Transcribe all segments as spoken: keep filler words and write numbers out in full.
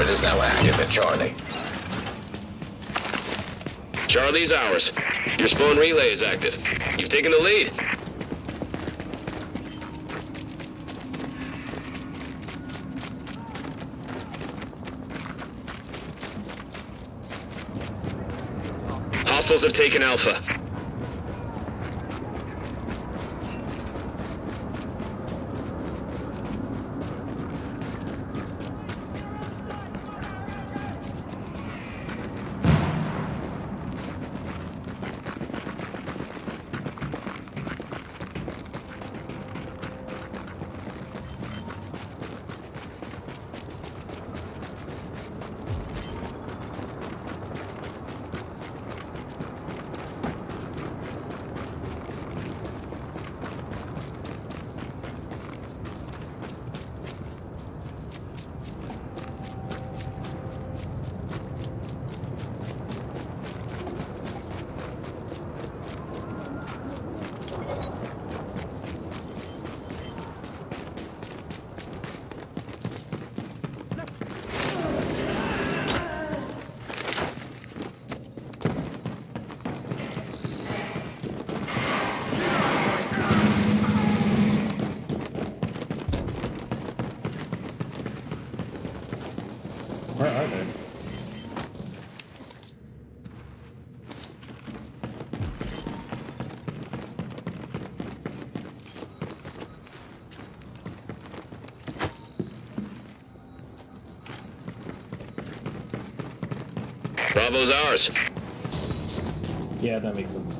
turret is now active at Charlie. Charlie's ours. Your spawn relay is active. You've taken the lead. Hostiles have taken Alpha. Where are they? Bravo's ours. Yeah, that makes sense.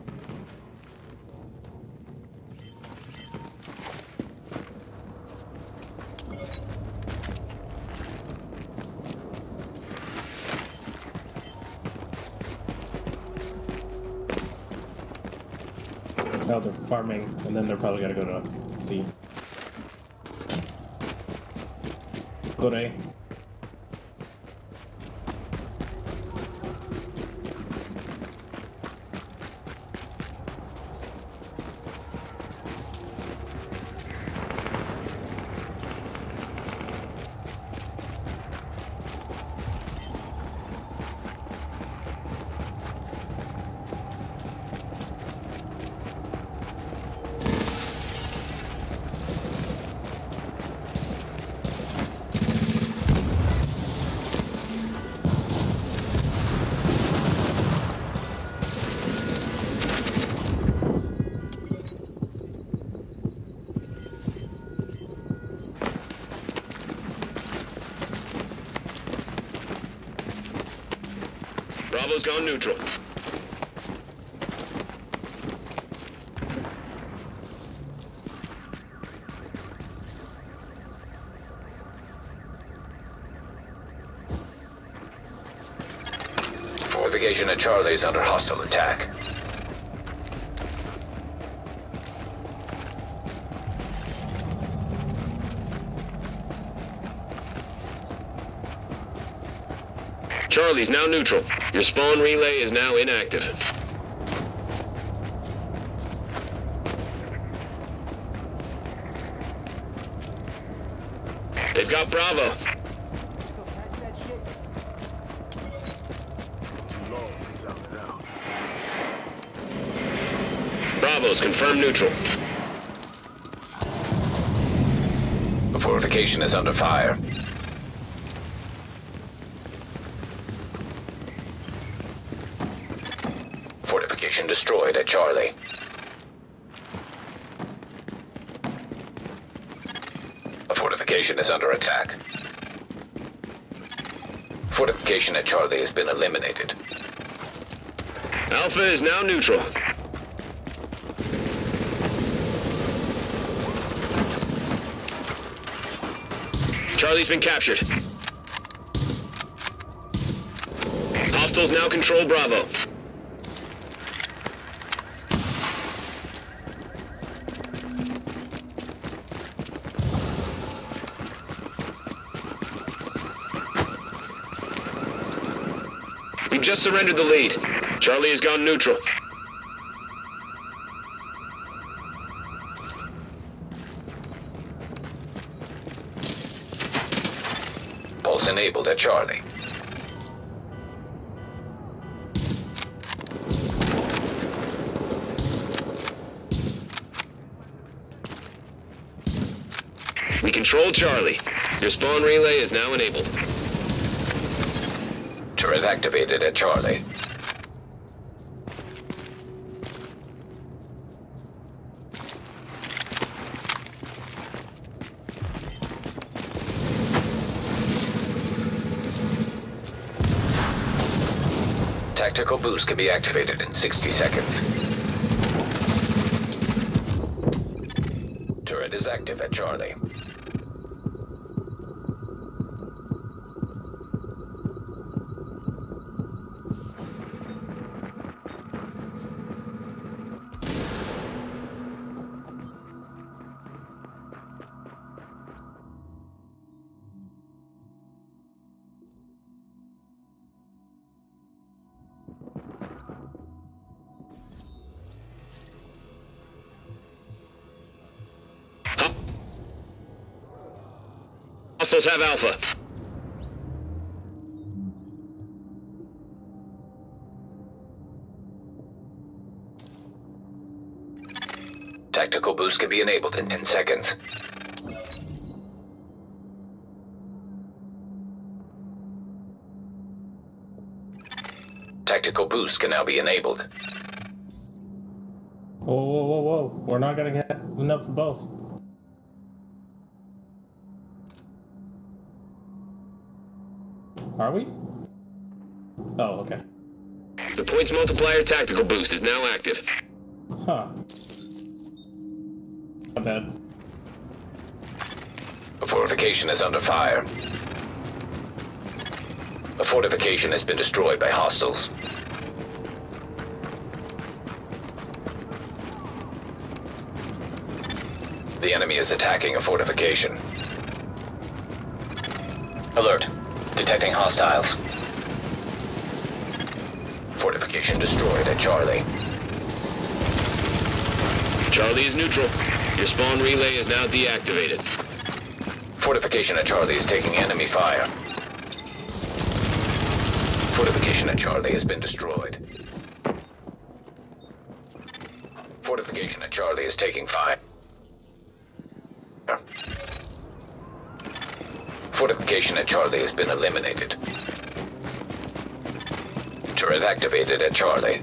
Oh, they're farming, and then they're probably gonna go to C. Go to A. Bravo's gone neutral. Fortification at Charlie is under hostile attack. Charlie's now neutral. Your spawn relay is now inactive. They've got Bravo. Bravo's confirmed neutral. The fortification is under fire. Fortification destroyed at Charlie. A fortification is under attack. Fortification at Charlie has been eliminated. Alpha is now neutral. Charlie's been captured. Hostiles now control Bravo. We've just surrendered the lead. Charlie has gone neutral. Pulse enabled at Charlie. We control Charlie. Your spawn relay is now enabled. Turret activated at Charlie. Tactical boost can be activated in sixty seconds. Turret is active at Charlie. Hostiles have Alpha. Tactical boost can be enabled in ten seconds. Tactical boost can now be enabled. Whoa, whoa, whoa, whoa. We're not gonna get enough for both. Are we? Oh, okay. The points multiplier tactical boost is now active. Huh. Not bad. A fortification is under fire. A fortification has been destroyed by hostiles. The enemy is attacking a fortification. Alert. Detecting hostiles. Fortification destroyed at Charlie. Charlie is neutral. Your spawn relay is now deactivated. Fortification at Charlie is taking enemy fire. Fortification at Charlie has been destroyed. Fortification at Charlie is taking fire. Fortification at Charlie has been eliminated. Turret activated at Charlie.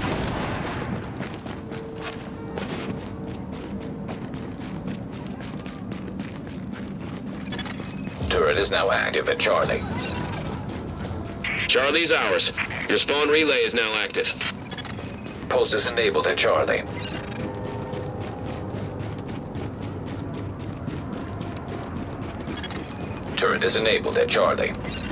Turret is now active at Charlie. Charlie's ours. Your spawn relay is now active. Pulse is enabled at Charlie. Turret is enabled at Charlie.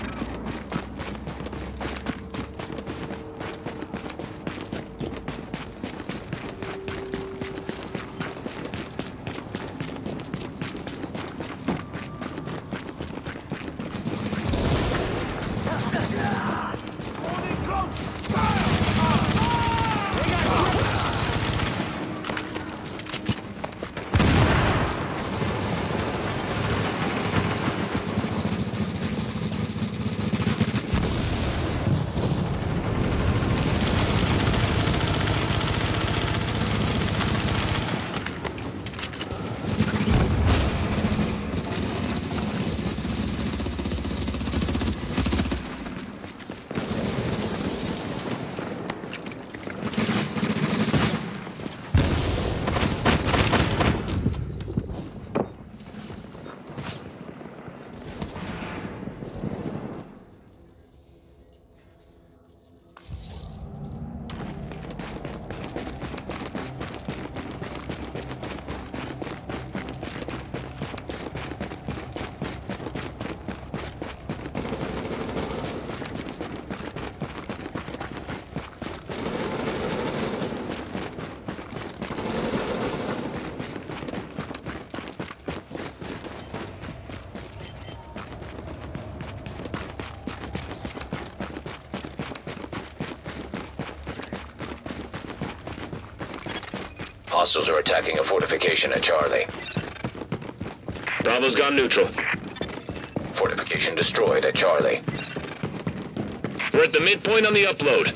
Hostiles are attacking a fortification at Charlie. Bravo's gone neutral. Fortification destroyed at Charlie. We're at the midpoint on the upload.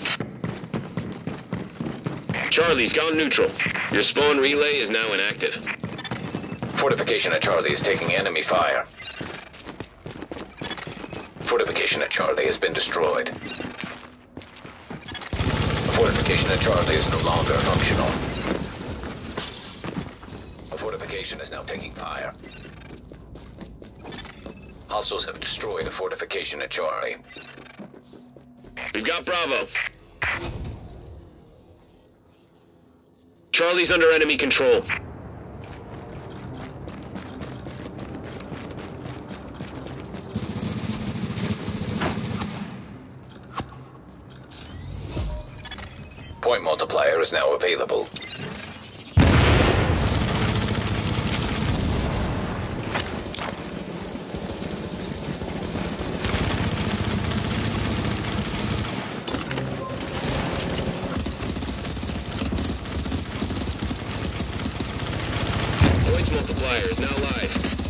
Charlie's gone neutral. Your spawn relay is now inactive. Fortification at Charlie is taking enemy fire. Fortification at Charlie has been destroyed. Fortification at Charlie is no longer functional. A fortification is now taking fire. Hostiles have destroyed a fortification at Charlie. We've got Bravo. Charlie's under enemy control. Point multiplier is now available. Points multiplier is now live.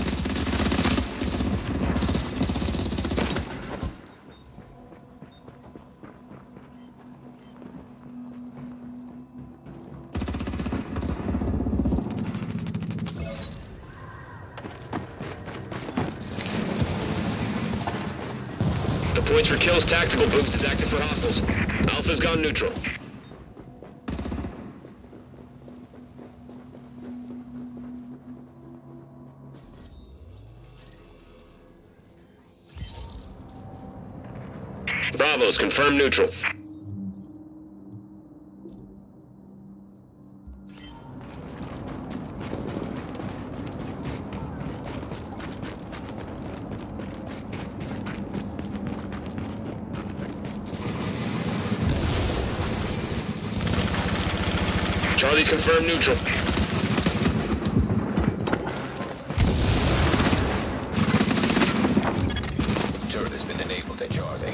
The points for kills tactical boost is active for hostiles. Alpha's gone neutral. Bravo's confirmed neutral. Charlie's confirmed neutral. Turret has been enabled at Charlie.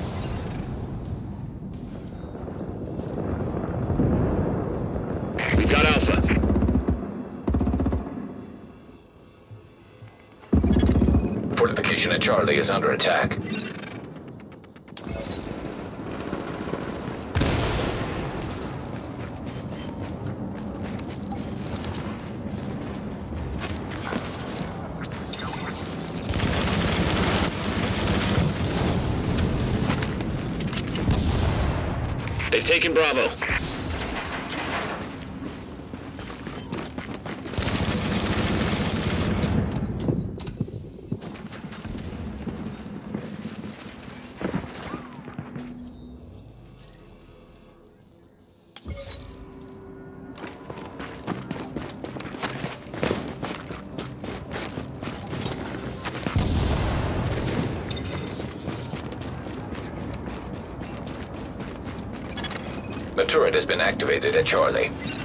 We've got Alpha. Fortification at Charlie is under attack. They've taken Bravo. The turret has been activated at Charlie.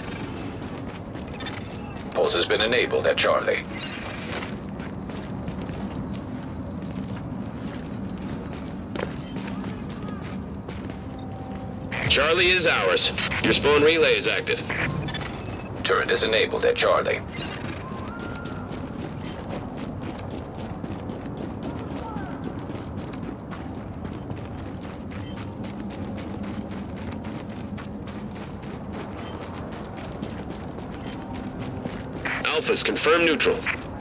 Pulse has been enabled at Charlie. Charlie is ours. Your spawn relay is active. Turret is enabled at Charlie. Alpha's confirmed neutral.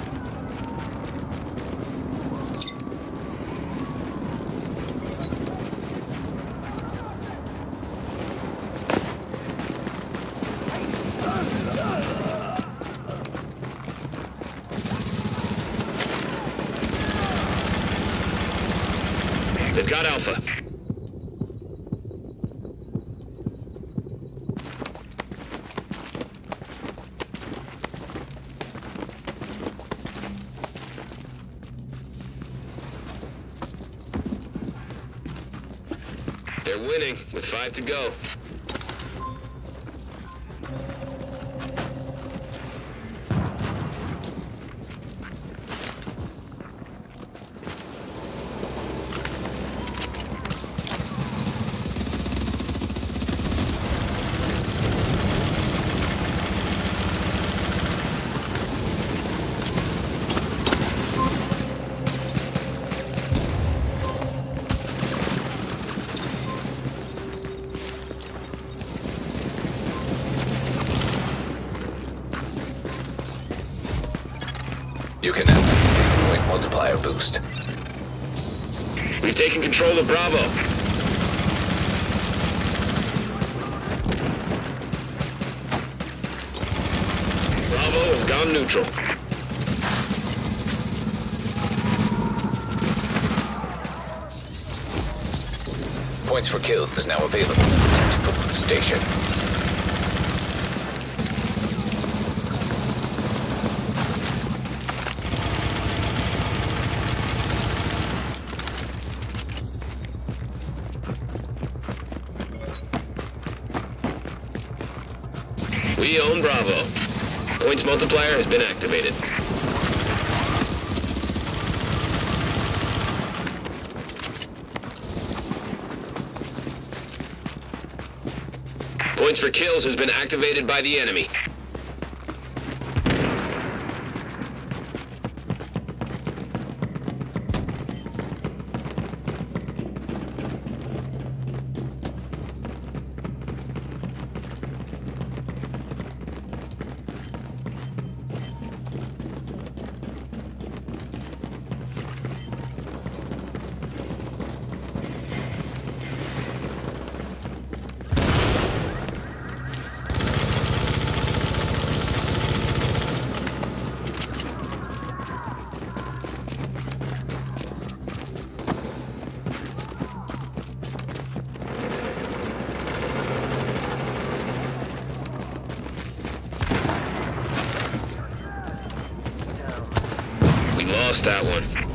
They've got Alpha. They're winning, with five to go. You can have point multiplier boost. We've taken control of Bravo. Bravo has gone neutral. Points for kills is now available at the tactical boost station. We own Bravo. Points multiplier has been activated. Points for kills has been activated by the enemy. We lost that one.